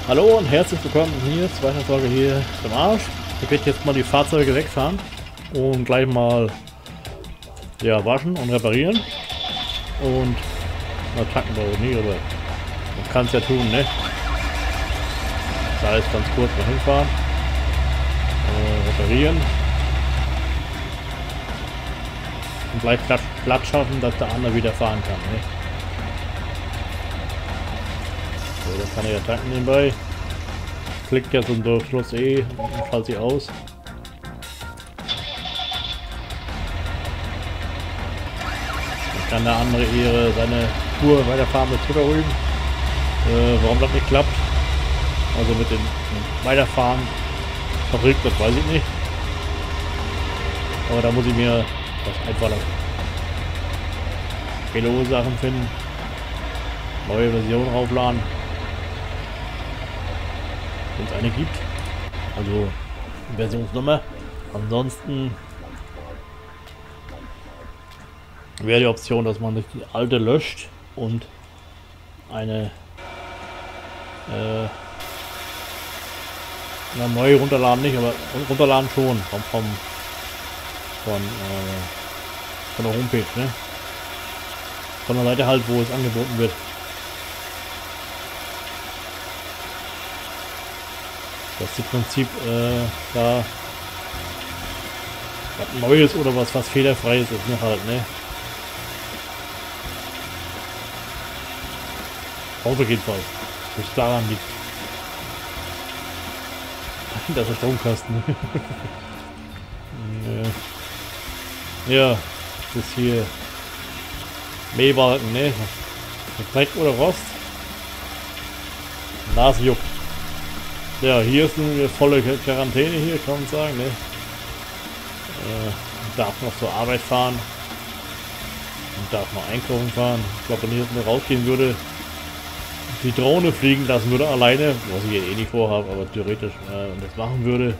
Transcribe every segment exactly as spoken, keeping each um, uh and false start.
Hallo und herzlich willkommen hier, zweite Folge hier zum Arsch. Ich werde jetzt mal die Fahrzeuge wegfahren und gleich mal ja, waschen und reparieren. Und na, tanken wir auch nie, aber man kann es ja tun, ne? Da ist ganz kurz mal hinfahren, äh, reparieren und gleich Platz schaffen, dass der andere wieder fahren kann, ne? So, dann kann er ja tanken nebenbei. Klickt jetzt und durch Schluss E und schaut sie aus. Dann kann der andere ihre seine Tour weiterfahren mit Zuckerrüben. Äh, warum das nicht klappt? Also mit dem Weiterfahren Fabrik, das weiß ich nicht. Aber da muss ich mir was einfallen. Viele Ursachen finden. Neue Version aufladen. Wenn es eine gibt. Also Versionsnummer. Ansonsten wäre die Option, dass man die alte löscht und eine äh, na, neue runterladen nicht, aber runterladen schon vom, vom von, äh, von der Homepage, ne? Von der Seite halt, wo es angeboten wird. Das ist im Prinzip äh, da was Neues oder was was fehlerfreies ist, ne, halt, ne? Auto geht voll. Das daran liegt. Das ist der Stromkasten. Ja, das ist hier Mähbalken, ne? Dreck oder Rost. Nase juckt. Ja, hier ist eine volle Quarantäne hier, kann man sagen, ne? Äh, darf noch zur Arbeit fahren. Und darf noch einkaufen fahren. Ich glaube, wenn ich jetzt mal rausgehen würde, die Drohne fliegen lassen würde alleine, was ich eh nicht vorhabe, aber theoretisch äh, das machen würde,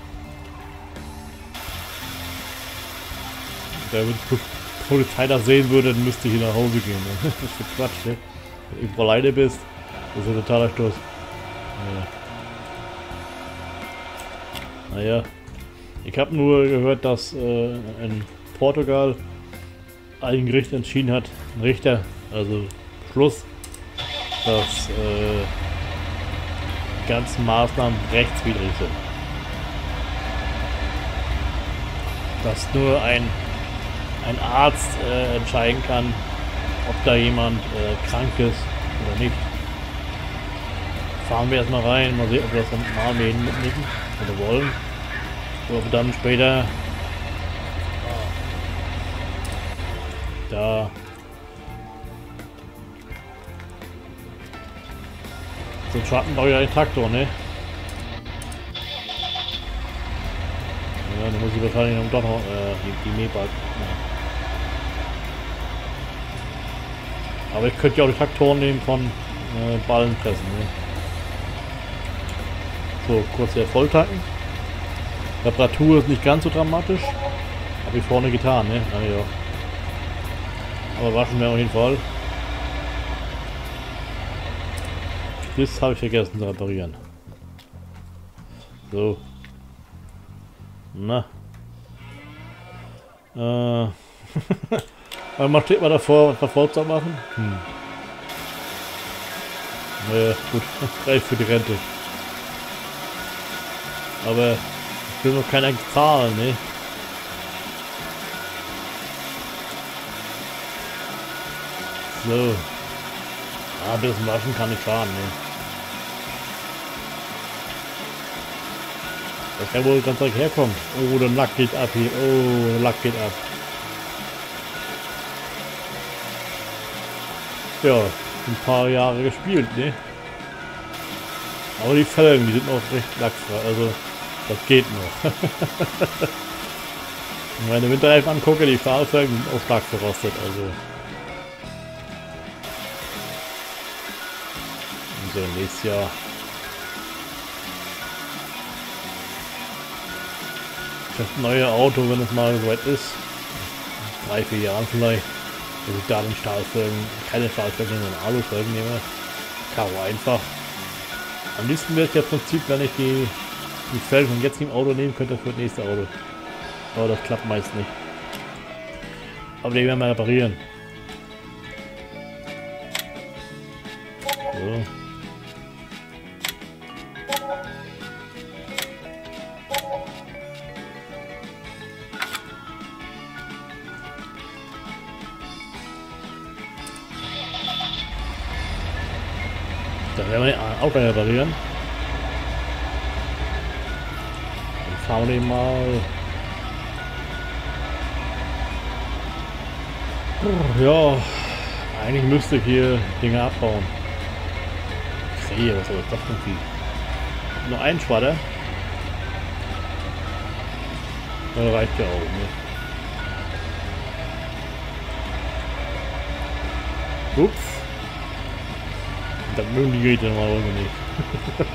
da würde die Polizei das sehen würde, dann müsste ich hier nach Hause gehen. Ne? Das ist für Quatsch, ne? Wenn du alleine bist, das ist ein totaler Stoß. Ja. Naja, ich habe nur gehört, dass äh, in Portugal ein Gericht entschieden hat, ein Richter, also Schluss, dass äh, die ganzen Maßnahmen rechtswidrig sind. Dass nur ein, ein Arzt äh, entscheiden kann, ob da jemand äh, krank ist oder nicht. Fahren wir erstmal rein, mal sehen, ob wir das normal mitnehmen oder wollen. Oder ob wir dann später da so ein Schattenbauer ein Traktor, ne? Ja, dann muss ich wahrscheinlich noch doch noch äh, die, die Mähbalken. Ja. Aber ich könnte ja auch die Traktoren nehmen von äh, Ballenpressen, ne? So, kurz hier volltanken. Reparatur ist nicht ganz so dramatisch. Habe ich vorne getan, ne? Na ja. Aber waschen wir auf jeden Fall. Das habe ich vergessen zu reparieren. So. Na. Äh. Man steht mal davor, was davor zu machen. Hm. Naja, gut. Reicht für die Rente. Aber ich will noch keiner zahlen, ne? So. Ah, ein bisschen waschen kann ich fahren, ne? Das kann wohl ganz weit herkommt. Oh, der Lack geht ab hier. Oh, der Lack geht ab. Ja, ein paar Jahre gespielt, ne? Aber die Felgen, die sind noch recht lackfrei. Also, das geht noch. Und wenn ich Winterreifen angucke, die Fahrfelgen sind auch stark verrostet. Also. So, nächstes Jahr. Das neue Auto, wenn es mal so weit ist, drei, vier Jahren vielleicht, dass ich da den Stahlfelgen, keine Stahlfelgen, sondern Alufelgen nehme. Karo einfach. Am liebsten wäre es ja im Prinzip, wenn ich die, die Felgen vom jetzigen Auto nehmen könnte für das nächste Auto. Aber das klappt meist nicht. Aber die werden wir reparieren. So. Da werden wir den Auto reparieren. Dann fahren wir den mal. Ja, eigentlich müsste ich hier Dinge abbauen. Krähe, was soll das für ein Vieh? Nur ein Schwatter. Das reicht ja auch, ne? Ups. Das mögen die Geräte normalerweise nicht.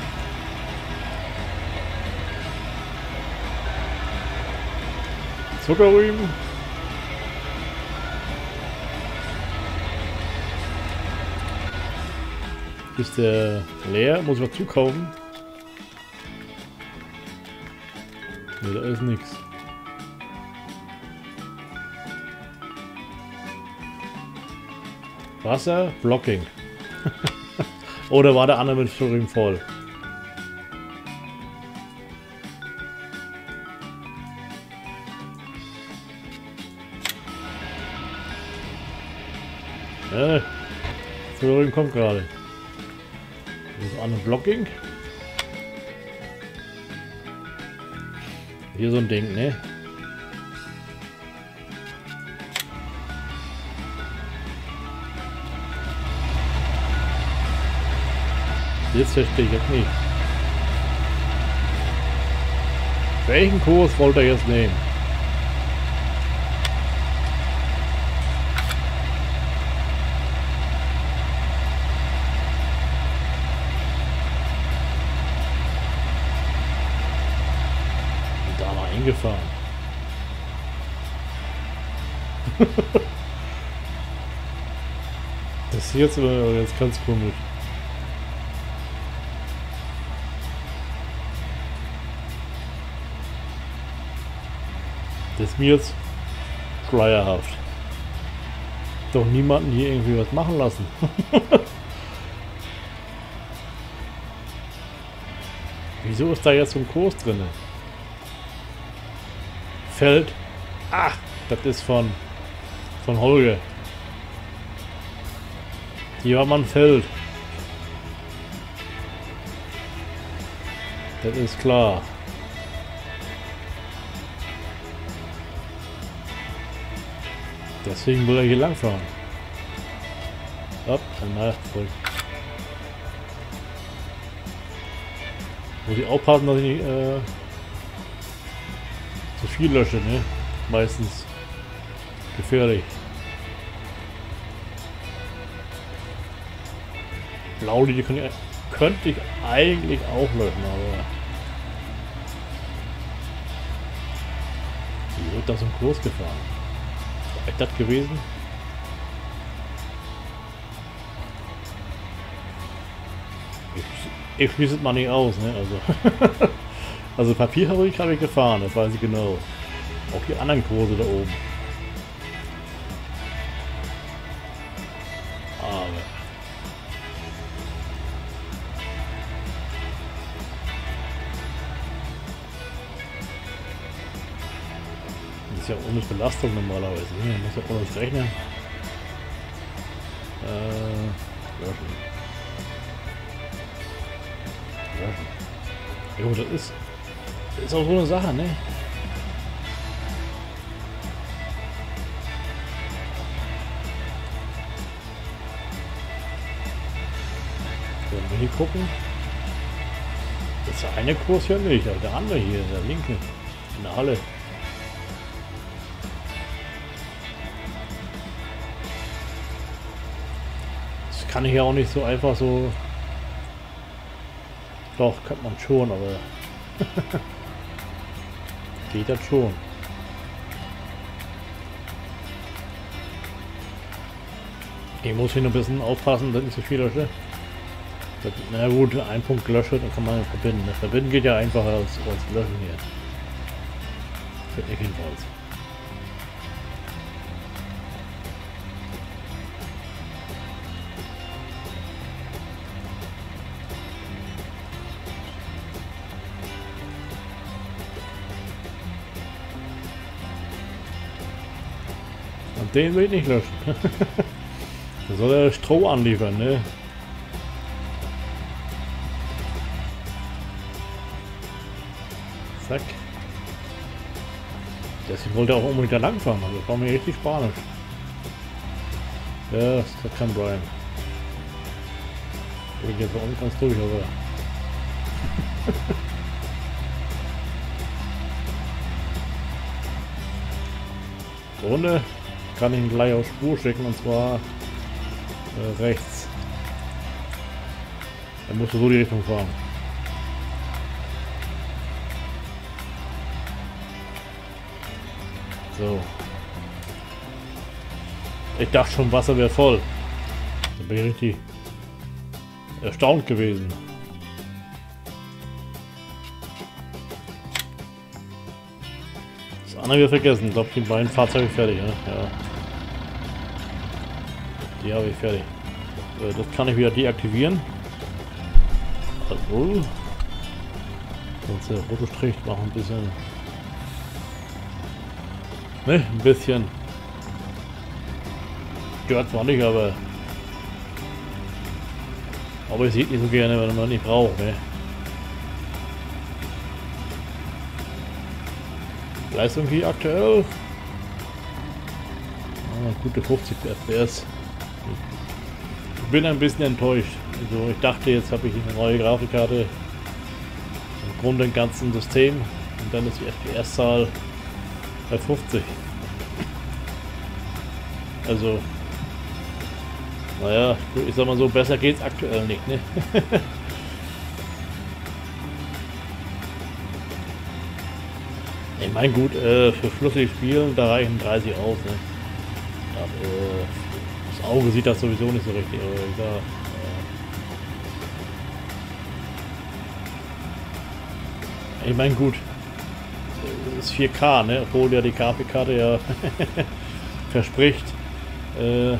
Zuckerrüben. Ist der leer? Muss ich was zukaufen? Ne, da ist nichts. Wasser, Blocking. Oder war der andere mit Fluorin voll? Ja, Fluorin kommt gerade. Das ist eine Blocking. Hier so ein Ding, ne? Jetzt verstehe ich jetzt nicht. Welchen Kurs wollt ihr jetzt nehmen? Da mal hingefahren. Das ist jetzt, jetzt ganz komisch. Das ist mir jetzt schleierhaft. Doch niemanden hier irgendwie was machen lassen. Wieso ist da jetzt so ein Kurs drin? Feld. Ach, das ist von von Holger. Hier war man Feld. Das ist klar. Deswegen will er hier lang fahren. Hopp, einmal voll. Muss ich aufpassen, dass ich nicht äh, zu viel lösche, ne? Meistens gefährlich. Blauli, die könnte ich, könnte ich eigentlich auch löschen, aber wie wird das im Kurs gefahren? Ist das gewesen? Ich, ich schließe es mal nicht aus, ne? Also, also Papierfabrik habe ich gefahren, das weiß ich genau. Auch die anderen Kurse da oben. Aber das ist ja ohne Belastung normalerweise. Man muss ja ohne das rechnen. Äh, löschen. Löschen. Jo, das ist, das ist auch so eine Sache, ne? Wenn wir hier gucken. Das ist der eine Kurs hier nicht, aber der andere hier, der linke. In der Halle. Kann ich ja auch nicht so einfach so. Doch, kann man schon, aber geht das schon. Ich muss hier noch ein bisschen aufpassen, dass ich nicht so viel lösche. Na gut, ein Punkt gelöscht, dann kann man verbinden. Das Verbinden geht ja einfacher als, als Löschen hier. Für ich jedenfalls. Und den will ich nicht löschen. Da soll er Stroh anliefern, ne? Zack. Deswegen wollte er auch unbedingt da langfahren, also das war mir richtig spanisch. Ja, das, das kann Brian. Ich jetzt auch nicht ganz durch, aber. Runde kann ich ihn gleich auf Spur schicken, und zwar äh, rechts. Er musste so die Richtung fahren. So. Ich dachte schon, Wasser wäre voll. Da bin ich richtig erstaunt gewesen. Das andere wieder vergessen. Ich glaube, die beiden Fahrzeuge fertig, ne? Ja. Die habe ich fertig. Das kann ich wieder deaktivieren. Also. Sonst der rote Strich noch ein bisschen. Ne, ein bisschen. Stört zwar nicht, aber. Aber ich sehe nicht so gerne, wenn man nicht braucht, ne? Leistung hier aktuell. Ah, gute fünfzig F P S. Ich bin ein bisschen enttäuscht. Also ich dachte, jetzt habe ich eine neue Grafikkarte im Grunde im ganzen System und dann ist die F P S-Zahl bei fünfzig. Also, naja, ich sag mal so, besser geht's aktuell nicht, ne? Ich meine, gut, äh, für flüssig Spielen, da reichen dreißig aus, ne? Ja, äh, das Auge sieht das sowieso nicht so richtig, aber egal. Äh, ich meine, gut, das ist vier K, ne? Obwohl ja die Grafikkarte ja verspricht, äh,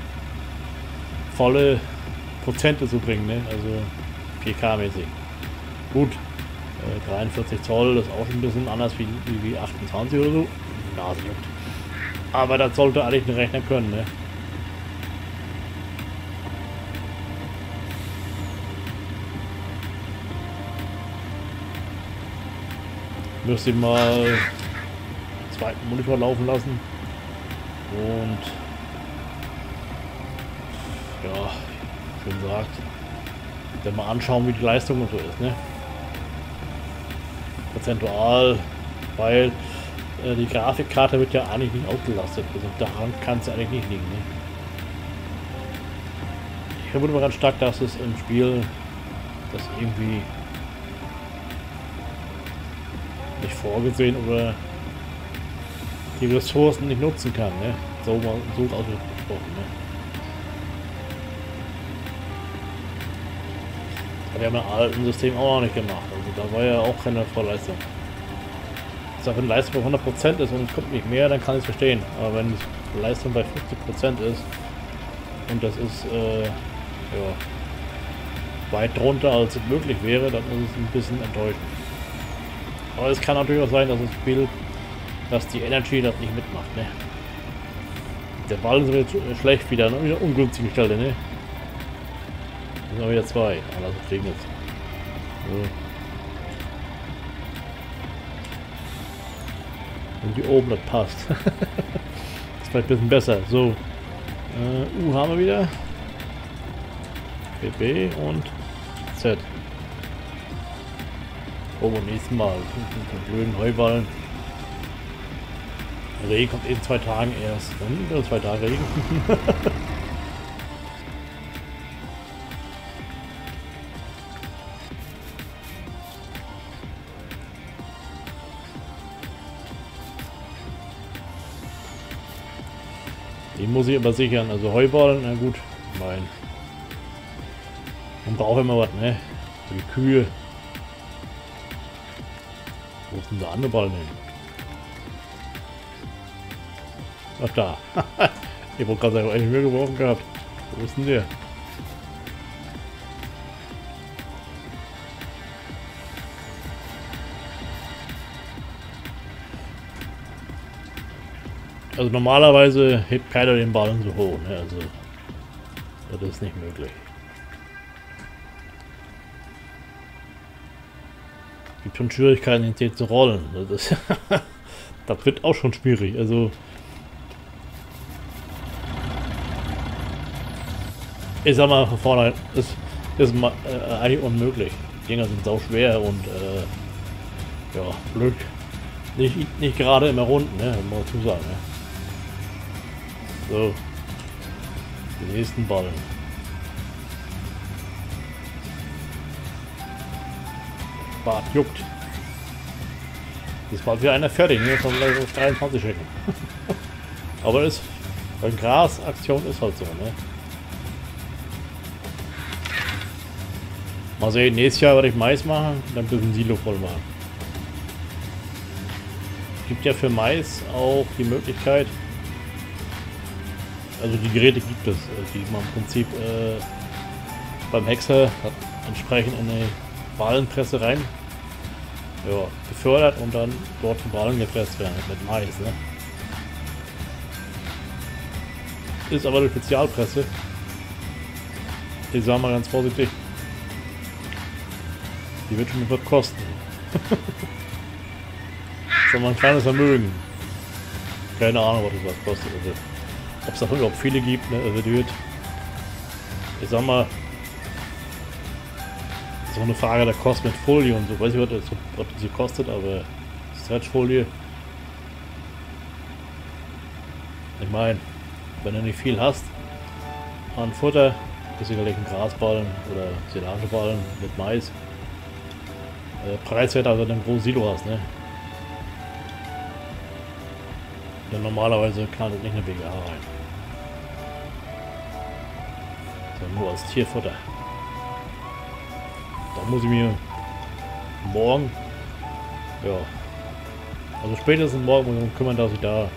volle Prozente zu bringen, ne? Also vier K mäßig. Gut. dreiundvierzig Zoll ist auch schon ein bisschen anders wie, wie, wie achtundzwanzig oder so. Nase juckt. Aber das sollte eigentlich ein Rechner können, ne? Müsste ich mal den zweiten Monitor laufen lassen. Und ja, schön gesagt, dann mal anschauen, wie die Leistung und so ist, ne? Prozentual, weil äh, die Grafikkarte wird ja eigentlich nicht ausgelastet, also daran kann es eigentlich nicht liegen. Ne? Ich vermute mal ganz stark, dass es im Spiel das irgendwie nicht vorgesehen oder die Ressourcen nicht nutzen kann. Ne? So mal so ausgesprochen. Ne? Hat ja im alten System auch noch nicht gemacht. Also da war ja auch keine Vorleistung. Ich sage, wenn Leistung bei hundert Prozent ist und es kommt nicht mehr, dann kann ich es verstehen. Aber wenn die Leistung bei fünfzig Prozent ist und das ist äh, ja, weit drunter als es möglich wäre, dann ist es ein bisschen enttäuschend. Aber es kann natürlich auch sein, dass das Spiel, dass die Energy das nicht mitmacht. Ne? Der Ball ist jetzt schlecht wieder, ne? Wieder ungünstige Stelle, ne? Das sind wieder zwei. Also kriegen jetzt. So. Irgendwie oben, das passt. Das ist vielleicht ein bisschen besser. So. Äh, U haben wir wieder. B B und Z. Oh, beim nächsten Mal. Den blöden Heuballen. Regen kommt in zwei Tagen erst. Dann zwei Tage Regen. Die muss ich aber sichern. Also Heuballen, na gut. Mein Man braucht immer was, ne? Für die Kühe. Wo ist denn der andere Ball hin? Ach da. Ich wollte gerade sagen, eigentlich mehr geworfen gehabt. Wo ist denn der? Also normalerweise hebt keiner den Ball so hoch, ne? Also das ist nicht möglich. Gibt schon Schwierigkeiten, den zu rollen. Das, ist das wird auch schon schwierig. Also ich sag mal von vornherein, ist, ist mal, äh, eigentlich unmöglich. Die Dinger sind sau schwer und äh, ja, blöd. Nicht, nicht gerade immer runden, ne? Muss man dazu sagen, ne? So. Die nächsten Ballen. Bart juckt. Das war wieder einer fertig, ne? Von gleich auf dreiundzwanzig schicken. Aber ist. Bei Gras-Aktion ist halt so, ne? Mal sehen, nächstes Jahr werde ich Mais machen und dann ein bisschen Silo voll machen. Es gibt ja für Mais auch die Möglichkeit, also die Geräte gibt es, die man im Prinzip äh, beim Häcksler hat entsprechend in eine Ballenpresse rein ja, befördert und dann dort zu Ballen gepresst werden mit Mais. Ne? Ist aber eine Spezialpresse. Ich sage mal ganz vorsichtig, die wird schon was kosten. Das ist mal ein kleines Vermögen. Keine Ahnung, was das was kostet. Also, ob es davon überhaupt viele gibt, ne? Also die wird, ich sag mal, das ist auch eine Frage der Kost mit Folie und so. Weiß ich, was das, was das hier kostet, aber Stretchfolie. Ich meine, wenn du nicht viel hast an Futter, ist sicherlich ein Grasballen oder Silageballen mit Mais. Äh, preiswert, also wenn du ein großes Silo hast, ne? Denn normalerweise knallt es nicht eine B G A rein. Sondern nur als Tierfutter. Da muss ich mir morgen, ja, also spätestens morgen muss ich mich kümmern, dass ich da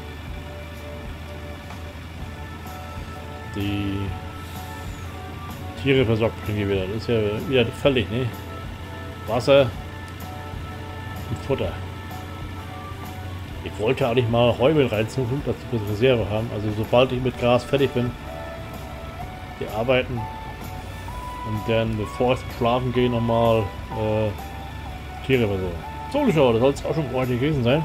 die Tiere versorgt kriege wieder. Das ist ja wieder völlig, ne? Wasser und Futter. Ich wollte eigentlich mal Heumel reinsuchen, dass die eine Reserve haben. Also sobald ich mit Gras fertig bin, die arbeiten und dann bevor ich zum Schlafen gehe nochmal äh, Tiere versorgen. So, Zuschauer, das soll es auch schon heute gewesen sein.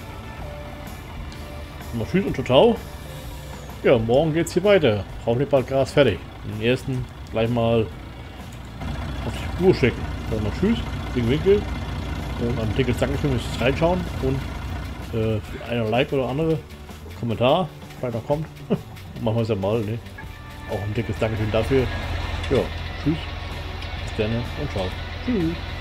Mal tschüss und ciao. Ja, morgen geht es hier weiter. Hoffentlich bald Gras fertig. Den ersten gleich mal auf die Spur schicken. Dann mal tschüss, wegen Winkel. Und ein dickes Dankeschön fürs Reinschauen und äh, für eine Like oder andere Kommentar, vielleicht noch kommt. Machen wir es ja mal, ne? Auch ein dickes Dankeschön dafür. Ja, tschüss, bis dann und ciao. Tschüss.